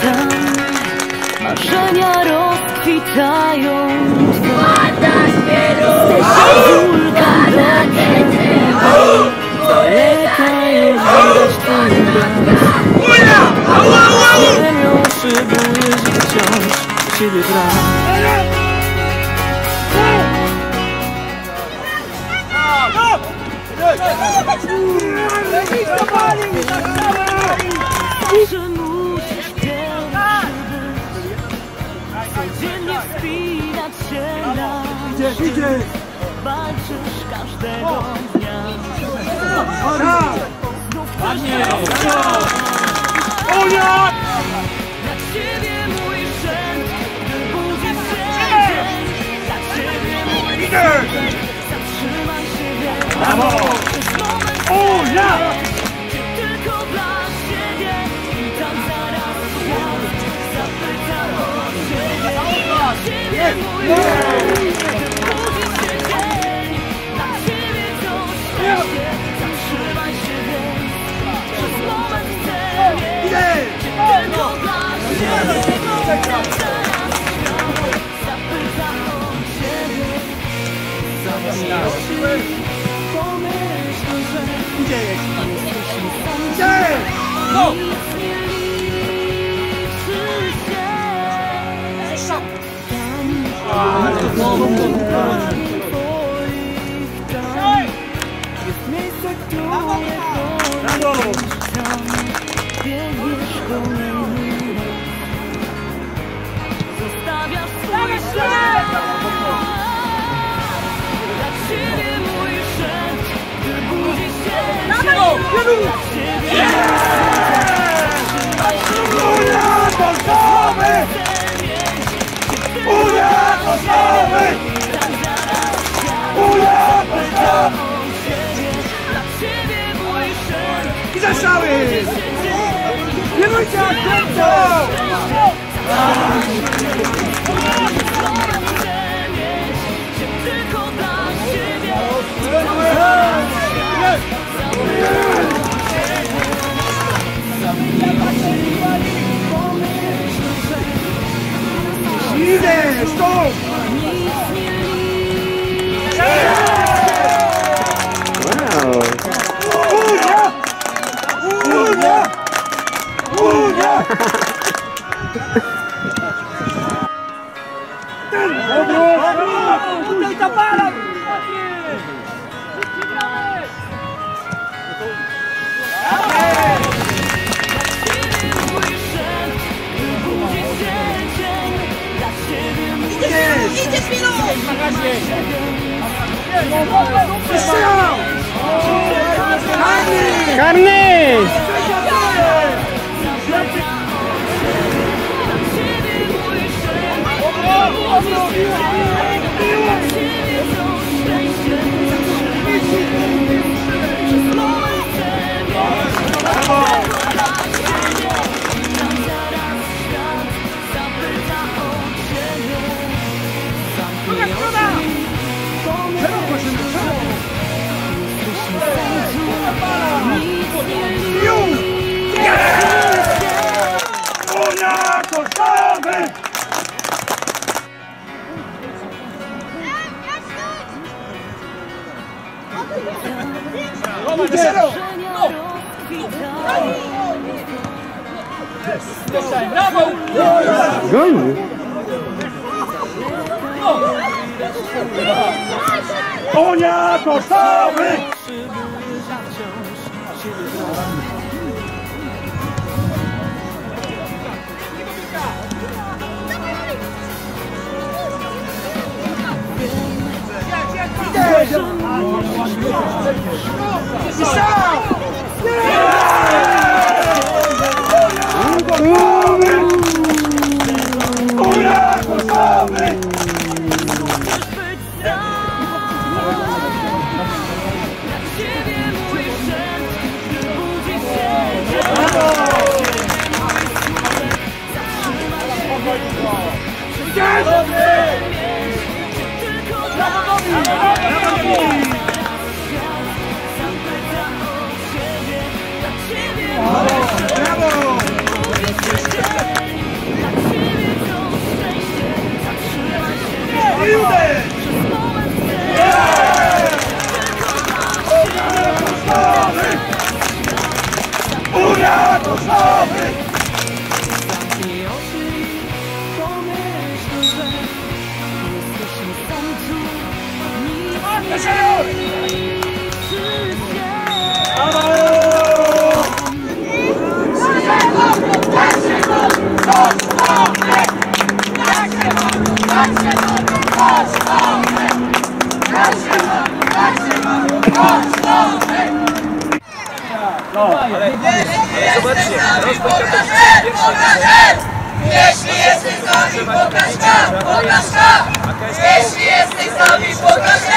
tam marzenia rozkwitają. Wulkan doleta już widać twój brak. Ziemią szybujesz i wciąż ciebie brak. Że musisz pierwszy być, codziennie wspinać się na szczyt. Walczysz każdego dnia. Znów chcesz dla ciebie mój szef, gdy budzi się dzień. Dla ciebie mój szef, zatrzymaj się więc. Przez moment tylko dla siebie i tam zaraz świat zapyta o ciebie. Dla ciebie mój szef, gdy budzi się dzień. Dla ciebie to szczęście, zatrzymaj się więc. Przez moment chcę mieć tylko dla siebie i tam zaraz świat zapyta o ciebie. Pomyśl, że nic nie liczy się. Tam jest miejsce, które chodzisz tam. Biegniesz kolejny raz. Zostawiasz swój ślad. Dla ciebie mój szef, gdy budzi się dzień. Dla ciebie I zaszały! Nie bójcie, tylko dla siebie. idziesz, stop! Nic nie liczy. Tutaj zapala! Idziesz, Milu! Strzał! Karny! Unia kosztowy! Brawo! Goni! Unia kosztowy! Brawo! nami, pokaż her! Pokaż her! Jeśli jesteś z nami, pokaż her! Pokaż her! Jeśli jesteś z nami, pokaż her!